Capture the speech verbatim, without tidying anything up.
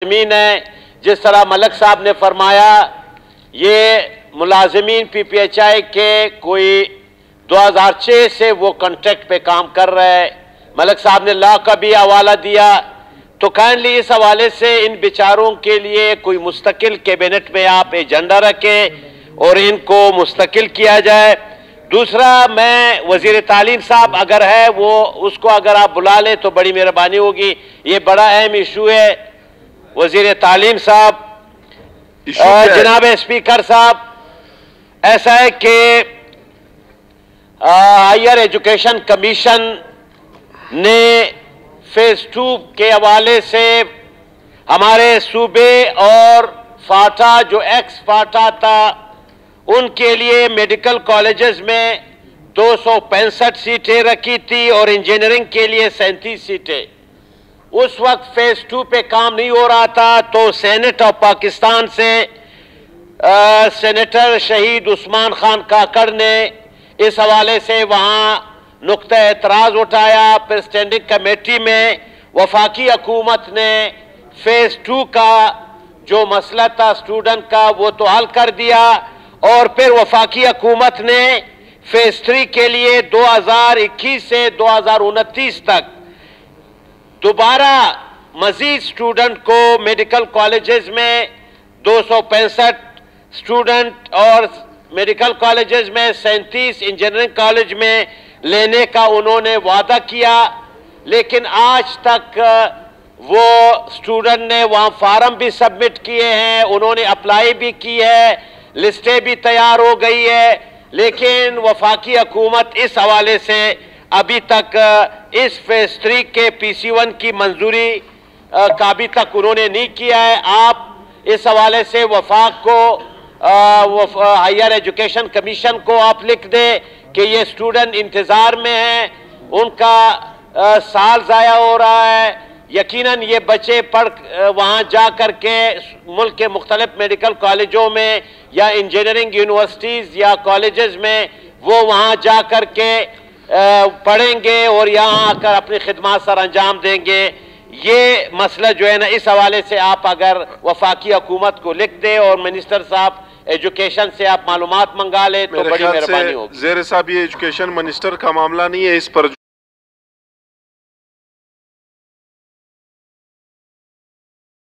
ملازمین ہے، جس طرح ملک صاحب نے فرمایا یہ ملازمین پی پی ایچ آئی کے کوئی دو ہزار چھ سے وہ کنٹریکٹ پہ کام کر رہے ہیں۔ ملک صاحب نے لا کا بھی حوالہ دیا، تو کائنڈلی اس حوالے سے ان بیچاروں کے لیے کوئی مستقل کیبنٹ میں آپ ایجنڈا رکھیں اور ان کو مستقل کیا جائے۔ دوسرا، میں وزیر تعلیم صاحب اگر ہے وہ اس کو اگر آپ بلا لیں تو بڑی مہربانی ہوگی، یہ بڑا اہم ایشو ہے۔ وزیر تعلیم صاحب، جناب اسپیکر صاحب، ایسا ہے کہ ہائیر ایجوکیشن کمیشن نے فیز ٹو کے حوالے سے ہمارے صوبے اور فاٹا جو ایکس فاٹا تھا ان کے لیے میڈیکل کالجز میں دو سو پینسٹھ سیٹیں رکھی تھی اور انجینئرنگ کے لیے سینتیس سیٹیں۔ اس وقت فیز ٹو پہ کام نہیں ہو رہا تھا تو سینٹ آف پاکستان سے سینیٹر شہید عثمان خان کاکڑ نے اس حوالے سے وہاں نقطہ اعتراض اٹھایا۔ پھر اسٹینڈنگ کمیٹی میں وفاقی حکومت نے فیز ٹو کا جو مسئلہ تھا اسٹوڈنٹ کا وہ تو حل کر دیا، اور پھر وفاقی حکومت نے فیز تھری کے لیے دو ہزار اکیس سے دو ہزار انتیس تک دوبارہ مزید اسٹوڈنٹ کو میڈیکل کالجز میں دو سو پینسٹھ اسٹوڈنٹ اور میڈیکل کالجز میں سینتیس انجینئرنگ کالج میں لینے کا انہوں نے وعدہ کیا، لیکن آج تک وہ اسٹوڈنٹ نے وہاں فارم بھی سبمٹ کیے ہیں، انہوں نے اپلائی بھی کی ہے، لسٹیں بھی تیار ہو گئی ہے، لیکن وفاقی حکومت اس حوالے سے ابھی تک اس فیز تھری کے پی سی ون کی منظوری کا ابھی تک انہوں نے نہیں کیا ہے۔ آپ اس حوالے سے وفاق کو ہائیر ایجوکیشن کمیشن کو آپ لکھ دیں کہ یہ اسٹوڈنٹ انتظار میں ہیں، ان کا سال ضائع ہو رہا ہے۔ یقیناً یہ بچے پڑھ وہاں جا کر کے ملک کے مختلف میڈیکل کالجوں میں یا انجینئرنگ یونیورسٹیز یا کالجز میں وہ وہاں جا کر کے پڑھیں گے اور یہاں آ کر اپنی خدمات سر انجام دیں گے۔ یہ مسئلہ جو ہے نا اس حوالے سے آپ اگر وفاقی حکومت کو لکھ دیں اور منسٹر صاحب ایجوکیشن سے آپ معلومات منگا لیں تو بڑی مہربانی ہوگی۔ زیر صاحب یہ ایجوکیشن منسٹر کا معاملہ نہیں ہے، اس پر